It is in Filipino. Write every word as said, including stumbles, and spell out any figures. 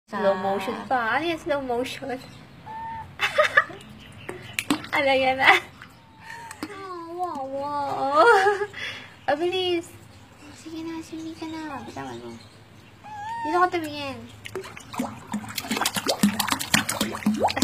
Slow motion pa. Ano yan, slow motion? Ano yan ah? Oh, wow, wow. Abilis. Sige na, sumi ka na. Bitawan mo. Dito ka tumingin.